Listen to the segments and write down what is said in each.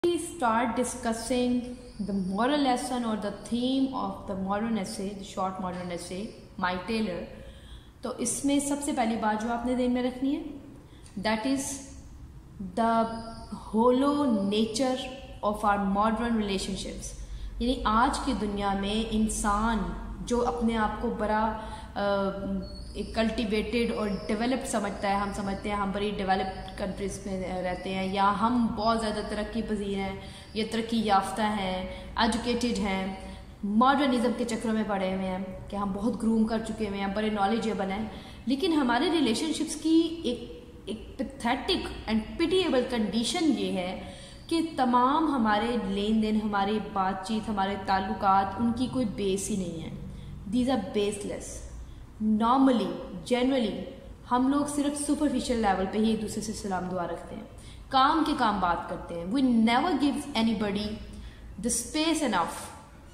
We start discussing the moral lesson or the theme of the modern essay, the short modern essay, My Tailor. तो इसमें सबसे पहली बात जो आपने ध्यान में रखनी है, that is the hollow nature of our modern relationships. यानी आज की दुनिया में इंसान जो अपने आप को बड़ा एक कल्टिवेटेड और डेवलप्ड समझता है, हम समझते हैं हम बड़ी डेवलप्ड कंट्रीज़ में रहते हैं या हम बहुत ज़्यादा तरक्की पजीर हैं या तरक्की याफ्ता हैं, एजुकेटेड हैं, मॉडर्निज़म के चक्रों में पड़े हुए हैं कि हम बहुत ग्रूम कर चुके हुए हैं, बड़े नॉलेजेबल हैं, लेकिन हमारे रिलेशनशिप्स की एक पैथेटिक एंड पिटिएबल कंडीशन ये है कि तमाम हमारे लेन देन, हमारी बातचीत, हमारे ताल्लुकात, उनकी कोई बेस ही नहीं है. These are baseless. Normally generally हम लोग सिर्फ सुपरफिशियल लेवल पे ही एक दूसरे से सलाम दुआ रखते हैं, काम के काम बात करते हैं. We never give anybody the space enough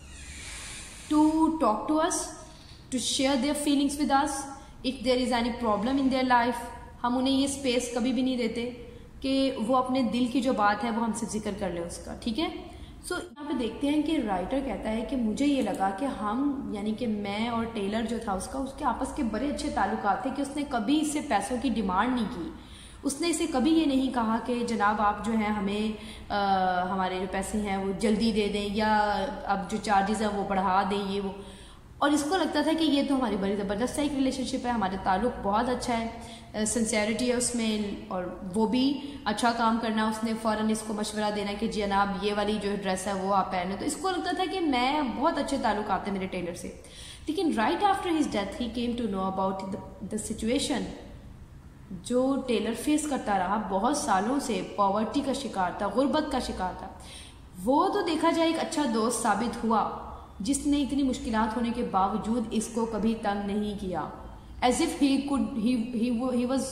to talk to us, to share their feelings with us. If there is any problem in their life, हम उन्हें ये स्पेस कभी भी नहीं देते कि वो अपने दिल की जो बात है वो हमसे जिक्र कर ले उसका. ठीक है. सो यहाँ पे देखते हैं कि राइटर कहता है कि मुझे ये लगा कि हम यानी कि मैं और टेलर जो था उसके आपस के बड़े अच्छे ताल्लुकात थे कि उसने कभी इससे पैसों की डिमांड नहीं की. उसने इसे कभी ये नहीं कहा कि जनाब आप जो है हमें हमारे जो पैसे हैं वो जल्दी दे दें या अब जो चार्जेस हैं वो बढ़ा दें ये वो. और इसको लगता था कि ये तो हमारी बड़ी ज़बरदस्त एक रिलेशनशिप है, हमारे ताल्लुक बहुत अच्छा है, सिंसेरिटी है उसमें, और वो भी अच्छा काम करना. उसने फ़ौरन इसको मशवरा देना कि जी जनाब ये वाली जो ड्रेस है वो आप पहने. तो इसको लगता था कि मैं बहुत अच्छे ताल्लुक आते मेरे टेलर से. लेकिन right after his death he came to know about the situation जो टेलर फेस करता रहा बहुत सालों से. पॉवर्टी का शिकार था, गुर्बत का शिकार था. वो तो देखा जाए एक अच्छा दोस्त साबित हुआ जिसने इतनी मुश्किलात होने के बावजूद इसको कभी तंग नहीं किया. As if he was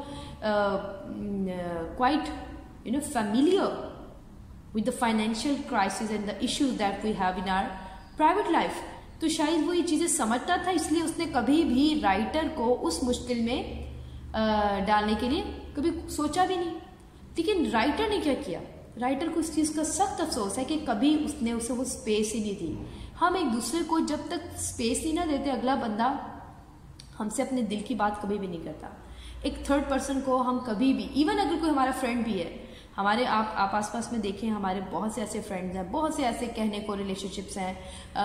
quite familiar with the financial crisis and the issues that we have in our private life. तो शायद वो ये चीज़ें समझता था, इसलिए उसने कभी भी राइटर को उस मुश्किल में डालने के लिए कभी सोचा भी नहीं. लेकिन राइटर ने क्या किया, राइटर को इस चीज़ का सख्त अफसोस है कि कभी उसने उसे वो स्पेस ही नहीं दी. हम एक दूसरे को जब तक स्पेस नहीं ना देते, अगला बंदा हमसे अपने दिल की बात कभी भी नहीं करता. एक थर्ड पर्सन को हम कभी भी, इवन अगर कोई हमारा फ्रेंड भी है, हमारे आप आसपास में देखें हमारे बहुत से ऐसे फ्रेंड्स हैं, बहुत से ऐसे कहने को रिलेशनशिप्स हैं,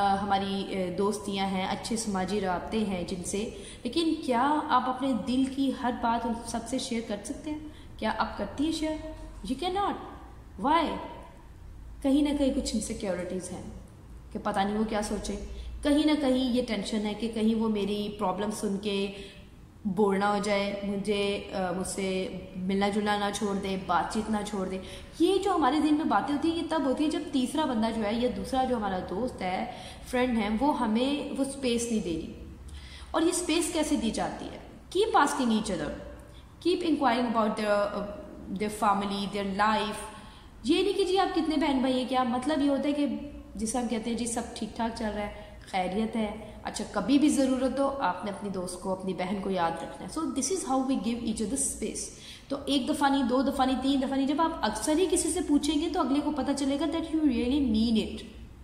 हमारी दोस्तियां हैं, अच्छे समाजी राब्ते हैं जिनसे, लेकिन क्या आप अपने दिल की हर बात उन सबसे शेयर कर सकते हैं? क्या आप करती हैं share? You can not. Why? कहीं ना कहीं कुछ इनसिक्योरिटीज़ हैं कि पता नहीं वो क्या सोचे. कहीं ना कहीं ये टेंशन है कि कहीं वो मेरी प्रॉब्लम सुन के बोर ना हो जाए, मुझसे मिलना जुलना ना छोड़ दे, बातचीत ना छोड़ दे. ये जो हमारे दिल में बातें होती हैं ये तब होती है जब तीसरा बंदा जो है या दूसरा जो हमारा दोस्त है, फ्रेंड है, वो हमें वो स्पेस नहीं दे रही. और ये स्पेस कैसे दी जाती है? Keep asking each other, keep inquiring about their family, their life. ये नहीं कि जी आप कितने बहन भाई है, क्या मतलब ये होता है कि जिसे हम कहते हैं जी सब ठीक ठाक चल रहा है, खैरियत है, अच्छा कभी भी ज़रूरत हो आपने अपनी दोस्त को, अपनी बहन को याद रखना है. So this is how we give each other space. तो एक दफ़ा नहीं, दो दफ़ा नहीं, तीन दफ़ा नहीं, जब आप अक्सर ही किसी से पूछेंगे तो अगले को पता चलेगा that you really mean it.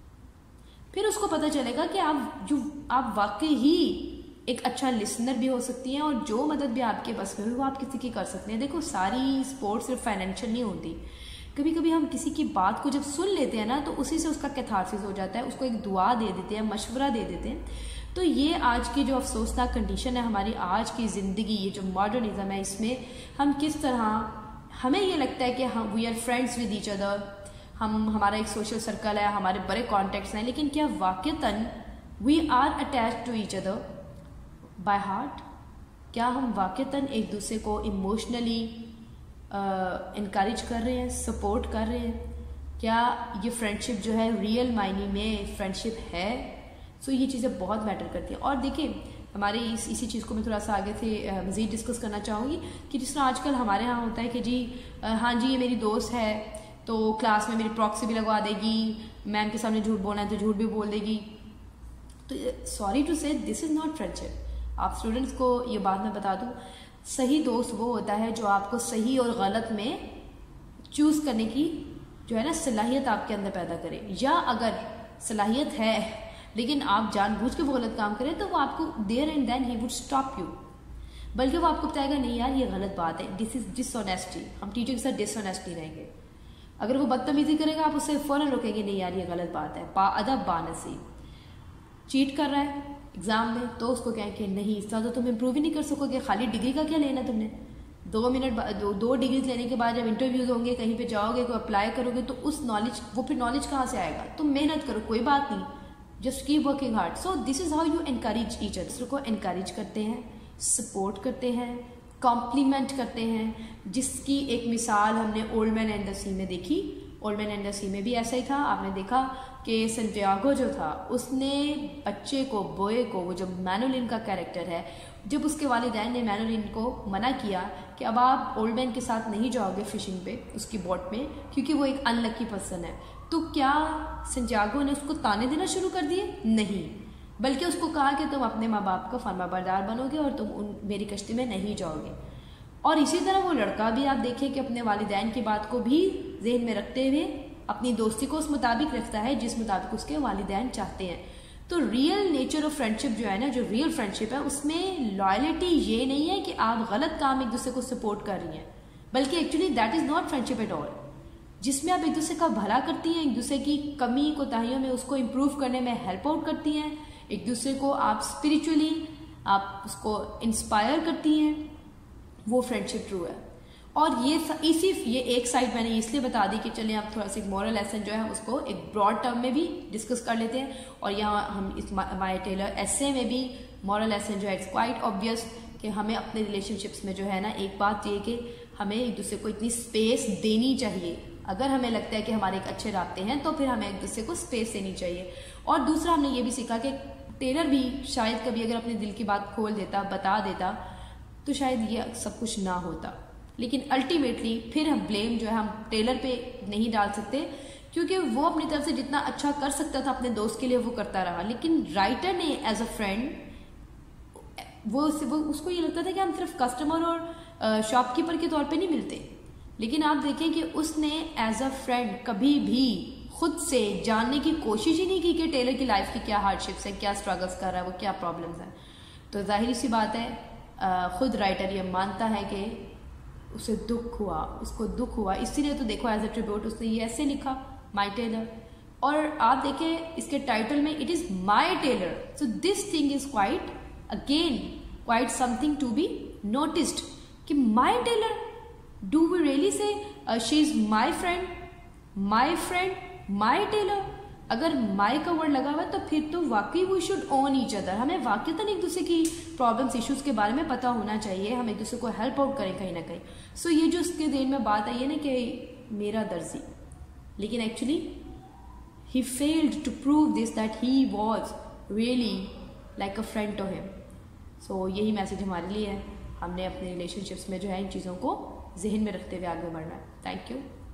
फिर उसको पता चलेगा कि आप वाकई ही एक अच्छा लिसनर भी हो सकती हैं और जो मदद भी आपके बस में हो वो आप किसी की कर सकते हैं. देखो सारी सपोर्ट सिर्फ फाइनेंशियल नहीं होती. कभी कभी हम किसी की बात को जब सुन लेते हैं ना तो उसी से उसका कैथारसिस हो जाता है, उसको एक दुआ दे देते हैं, मशवरा दे देते हैं. तो ये आज की जो अफसोसनाक कंडीशन है हमारी आज की ज़िंदगी, ये जो मॉडर्निज्म है, इसमें हम किस तरह, हमें ये लगता है कि हम we are friends with each other, हमारा एक सोशल सर्कल है, हमारे बड़े कॉन्टेक्ट्स हैं, लेकिन क्या वाकईतन we are attach to each other by heart? क्या हम वाकईतन एक दूसरे को इमोशनली इनकरेज कर रहे हैं, सपोर्ट कर रहे हैं? क्या ये फ्रेंडशिप जो है रियल मायने में फ्रेंडशिप है? सो ये चीज़ें बहुत मैटर करती हैं. और देखिए हमारे इसी चीज़ को मैं थोड़ा सा आगे से मज़ीद डिस्कस करना चाहूँगी कि जिस तरह आजकल हमारे यहाँ होता है कि जी हाँ जी ये मेरी दोस्त है तो क्लास में मेरी प्रॉक्सी भी लगवा देगी, मैम के सामने झूठ बोलना है तो झूठ भी बोल देगी. तो sorry to say this is not friendship. आप स्टूडेंट्स को ये बात मैं बता दूँ, सही दोस्त वो होता है जो आपको सही और गलत में चूज़ करने की जो है ना सलाहियत आपके अंदर पैदा करे, या अगर सलाहियत है लेकिन आप जानबूझ के वो गलत काम करें तो वो आपको there and then he would stop you, बल्कि वो आपको बताएगा नहीं यार ये गलत बात है, दिस इज डिसऑनेस्टी। हम टीचर के साथ डिसऑनेस्ट नहीं रहेंगे। अगर वो बदतमीजी करेगा आप उससे फौरन रोकेंगे, नहीं यार ये गलत बात है, बाअदब बानसीब। चीट कर रहा है एग्जाम में तो उसको कहें कि नहीं इस तरह तो तुम इम्प्रूव ही नहीं कर सकोगे, खाली डिग्री का क्या लेना तुमने। 2 डिग्री लेने के बाद जब इंटरव्यूज होंगे, कहीं पे जाओगे, कोई अप्लाई करोगे तो उस नॉलेज, वो फिर नॉलेज कहाँ से आएगा। तुम मेहनत करो, कोई बात नहीं, just keep working hard. So this is how you encourage each other. दूसरों को एनकरेज करते हैं, सपोर्ट करते हैं, कॉम्प्लीमेंट करते हैं, जिसकी एक मिसाल हमने Old Man and the Sea में देखी। Old Man and the Sea में भी ऐसा ही था। आपने देखा कि संटियागो जो था उसने बच्चे को, बॉय को, वो जो मैनुलिन का कैरेक्टर है, जब उसके वालिदैन ने मैनुलिन को मना किया कि अब आप ओल्ड मैन के साथ नहीं जाओगे फिशिंग पे उसकी बोट में क्योंकि वो एक अनलकी पर्सन है, तो क्या संटियागो ने उसको ताने देना शुरू कर दिए? नहीं, बल्कि उसको कहा कि तुम अपने माँ बाप का फरमाबरदार बनोगे और तुम मेरी कश्ती में नहीं जाओगे। और इसी तरह वो लड़का भी आप देखें कि अपने वालिदैन की बात को भी ज़हन में रखते हुए अपनी दोस्ती को उस मुताबिक रखता है जिस मुताबिक उसके वालिदैन चाहते हैं। तो रियल नेचर ऑफ फ्रेंडशिप जो है ना, जो रियल फ्रेंडशिप है, उसमें लॉयल्टी ये नहीं है कि आप गलत काम एक दूसरे को सपोर्ट कर रही हैं, बल्कि actually that is not friendship at all, जिसमें आप एक दूसरे का भला करती हैं, एक दूसरे की कमी कोताहियों में उसको इम्प्रूव करने में हेल्प आउट करती हैं, एक दूसरे को आप स्पिरिचुअली आप उसको इंस्पायर करती हैं, वो फ्रेंडशिप ट्रू है। और ये एक साइड मैंने इसलिए बता दी कि चलिए आप थोड़ा सा एक मॉरल लेसन जो है उसको एक ब्रॉड टर्म में भी डिस्कस कर लेते हैं। और यहाँ हम इस माय टेलर एसे में भी मॉरल लेसन जो है इट्स क्वाइट ऑब्वियस कि हमें अपने रिलेशनशिप्स में जो है ना, एक बात ये कि हमें एक दूसरे को इतनी स्पेस देनी चाहिए। अगर हमें लगता है कि हमारे एक अच्छे रास्ते हैं तो फिर हमें एक दूसरे को स्पेस देनी चाहिए। और दूसरा हमने ये भी सीखा कि टेलर भी शायद कभी अगर अपने दिल की बात खोल देता, बता देता, तो शायद ये सब कुछ ना होता। लेकिन अल्टीमेटली फिर हम ब्लेम जो है हम टेलर पे नहीं डाल सकते, क्योंकि वो अपनी तरफ से जितना अच्छा कर सकता था अपने दोस्त के लिए वो करता रहा। लेकिन राइटर ने एज अ फ्रेंड वो उसको ये लगता था कि हम सिर्फ कस्टमर और शॉपकीपर के तौर पे नहीं मिलते। लेकिन आप देखें कि उसने एज अ फ्रेंड कभी भी खुद से जानने की कोशिश ही नहीं की कि टेलर की लाइफ की क्या हार्डशिप्स है, क्या स्ट्रगल्स कर रहा है, वो क्या प्रॉब्लम्स हैं। तो जाहिर सी बात है खुद राइटर ये मानता है कि उसे दुख हुआ, उसको दुख हुआ, इसीलिए तो देखो एज अ ट्रिब्यूट उसने ये ऐसे लिखा माय टेलर। और आप देखें इसके टाइटल में it is my tailor. So this thing is quite again quite something to be noticed कि my tailor, do we really say she is my friend, my friend, my tailor? अगर my का word लगा हुआ है तो फिर तो वाकई we should own each other. हमें वाकईतन एक दूसरे की प्रॉब्लम्स, इश्यूज के बारे में पता होना चाहिए, हम एक दूसरे को हेल्प आउट करें कहीं ना कहीं। सो ये जो उसके देर में बात आई है ना कि मेरा दर्जी, लेकिन actually he failed to prove this that he was really like a friend to him. So यही मैसेज हमारे लिए है, हमने अपने रिलेशनशिप्स में जो है इन चीज़ों को जहन में रखते हुए आगे बढ़ना है। Thank you.